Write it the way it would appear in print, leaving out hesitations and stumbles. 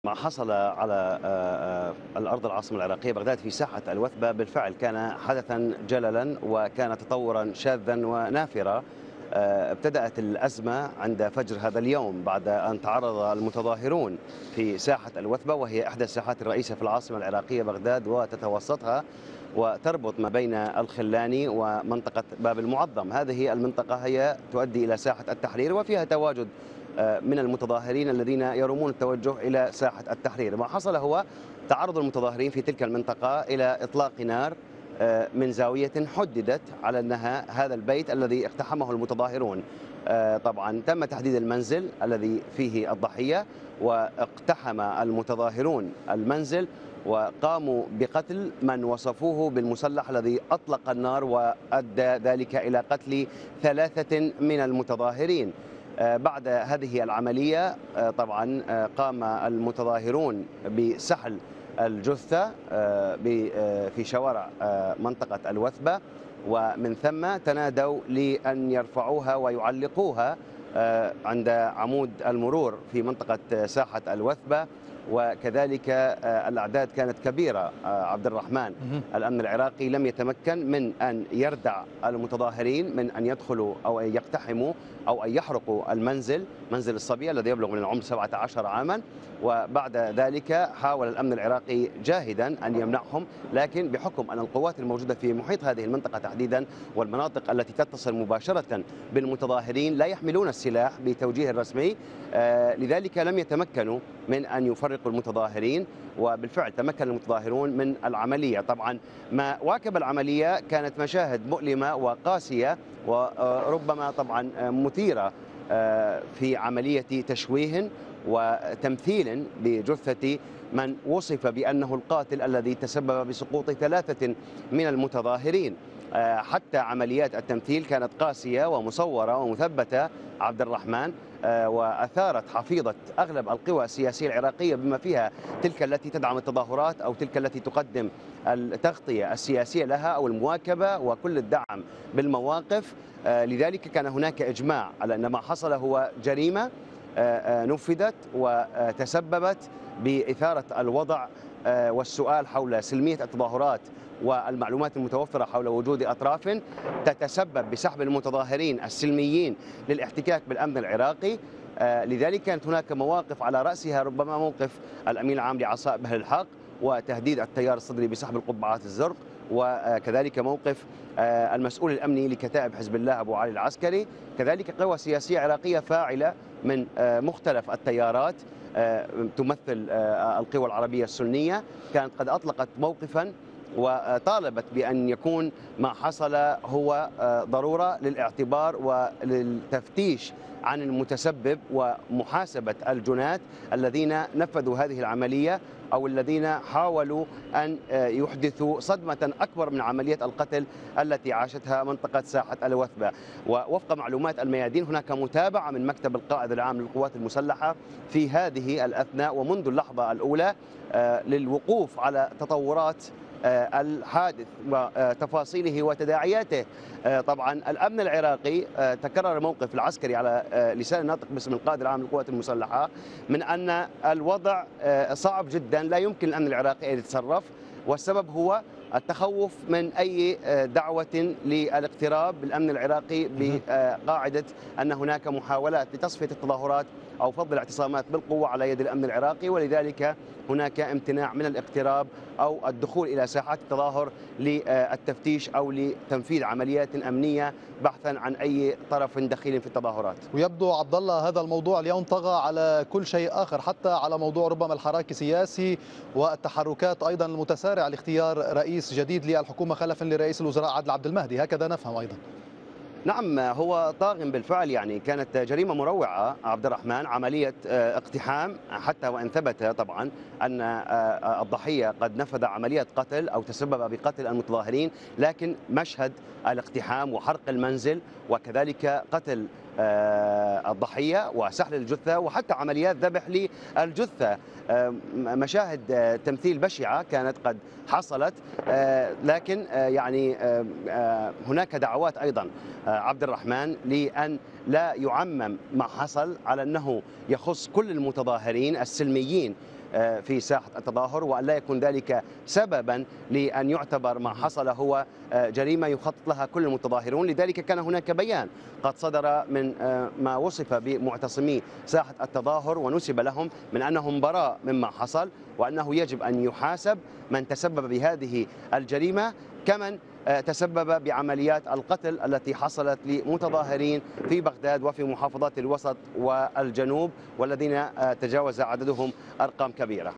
ما حصل على الأرض العاصمة العراقية بغداد في ساحة الوثبة بالفعل كان حدثا جللا وكان تطورا شاذا ونافرا. ابتدأت الأزمة عند فجر هذا اليوم بعد أن تعرض المتظاهرون في ساحة الوثبة، وهي إحدى الساحات الرئيسة في العاصمة العراقية بغداد وتتوسطها وتربط ما بين الخلاني ومنطقة باب المعظم. هذه المنطقة هي تؤدي إلى ساحة التحرير وفيها تواجد من المتظاهرين الذين يرمون التوجه إلى ساحة التحرير. ما حصل هو تعرض المتظاهرين في تلك المنطقة إلى إطلاق نار من زاوية حددت على أنها هذا البيت الذي اقتحمه المتظاهرون. طبعا تم تحديد المنزل الذي فيه الضحية، واقتحم المتظاهرون المنزل وقاموا بقتل من وصفوه بالمسلح الذي أطلق النار، وأدى ذلك إلى قتل 3 من المتظاهرين. بعد هذه العملية طبعا قام المتظاهرون بسحل الجثة في شوارع منطقة الوثبة، ومن ثم تنادوا لأن يرفعوها ويعلقوها عند عمود المرور في منطقة ساحة الوثبة. وكذلك الأعداد كانت كبيرة. عبد الرحمن، الأمن العراقي لم يتمكن من أن يردع المتظاهرين من أن يدخلوا أو أن يقتحموا أو أن يحرقوا منزل الصبي الذي يبلغ من العمر 17 عاما. وبعد ذلك حاول الأمن العراقي جاهدا أن يمنعهم، لكن بحكم أن القوات الموجودة في محيط هذه المنطقة تحديدا والمناطق التي تتصل مباشرة بالمتظاهرين لا يحملون السلاح بتوجيه رسمي، لذلك لم يتمكنوا من أن يفرقوا المتظاهرين، وبالفعل تمكن المتظاهرون من العملية. طبعا ما واكب العملية كانت مشاهد مؤلمة وقاسية وربما طبعا مثيرة في عملية تشويه وتمثيل بجثة من وصف بأنه القاتل الذي تسبب بسقوط 3 من المتظاهرين. حتى عمليات التمثيل كانت قاسية ومصورة ومثبتة عبد الرحمن، وأثارت حفيظة أغلب القوى السياسية العراقية بما فيها تلك التي تدعم التظاهرات أو تلك التي تقدم التغطية السياسية لها أو المواكبة وكل الدعم بالمواقف. لذلك كان هناك إجماع على أن ما حصل هو جريمة نفذت وتسببت بإثارة الوضع والسؤال حول سلمية التظاهرات والمعلومات المتوفرة حول وجود أطراف تتسبب بسحب المتظاهرين السلميين للاحتكاك بالأمن العراقي. لذلك كانت هناك مواقف على رأسها ربما موقف الأمين العام لعصائب أهل الحق وتهديد التيار الصدري بسحب القبعات الزرق، وكذلك موقف المسؤول الأمني لكتائب حزب الله أبو علي العسكري. كذلك قوى سياسية عراقية فاعلة من مختلف التيارات تمثل القوى العربية السنية كانت قد أطلقت موقفا وطالبت بأن يكون ما حصل هو ضرورة للاعتبار وللتفتيش عن المتسبب ومحاسبة الجنات الذين نفذوا هذه العملية أو الذين حاولوا أن يحدثوا صدمة أكبر من عملية القتل التي عاشتها منطقة ساحة الوثبة. ووفق معلومات الميادين هناك متابعة من مكتب القائد العام للقوات المسلحة في هذه الأثناء ومنذ اللحظة الأولى للوقوف على تطورات الحادث وتفاصيله وتداعياته. طبعا الأمن العراقي تكرر الموقف العسكري على لسان الناطق باسم القائد العام للقوات المسلحة من أن الوضع صعب جدا، لا يمكن الأمن العراقي أن يتصرف، والسبب هو التخوف من أي دعوة للاقتراب بالأمن العراقي بقاعدة أن هناك محاولات لتصفية التظاهرات أو فض الاعتصامات بالقوة على يد الأمن العراقي، ولذلك هناك امتناع من الاقتراب أو الدخول إلى ساحات التظاهر للتفتيش أو لتنفيذ عمليات أمنية بحثا عن أي طرف دخيل في التظاهرات. ويبدو عبد الله هذا الموضوع اليوم طغى على كل شيء آخر، حتى على موضوع ربما الحراك السياسي والتحركات أيضا المتسارعة لاختيار رئيس جديد للحكومة خلفا لرئيس الوزراء عادل عبد المهدي، هكذا نفهم أيضا. نعم، هو طاغٍ بالفعل، يعني كانت جريمة مروعة عبد الرحمن، عملية اقتحام، حتى وإن ثبت طبعا أن الضحية قد نفذ عملية قتل أو تسبب بقتل المتظاهرين، لكن مشهد الاقتحام وحرق المنزل وكذلك قتل الضحية وسحل الجثة وحتى عمليات ذبح للجثة، مشاهد تمثيل بشعة كانت قد حصلت. لكن يعني هناك دعوات أيضا عبد الرحمن لأن لا يعمم ما حصل على أنه يخص كل المتظاهرين السلميين في ساحة التظاهر، وأن لا يكون ذلك سببا لأن يعتبر ما حصل هو جريمة يخطط لها كل المتظاهرون. لذلك كان هناك بيان قد صدر من ما وصف بمعتصمي ساحة التظاهر ونسب لهم من أنهم براء مما حصل، وأنه يجب أن يحاسب من تسبب بهذه الجريمة كمن تسبب بعمليات القتل التي حصلت لمتظاهرين في بغداد وفي محافظات الوسط والجنوب، والذين تجاوز عددهم أرقام كبيرة.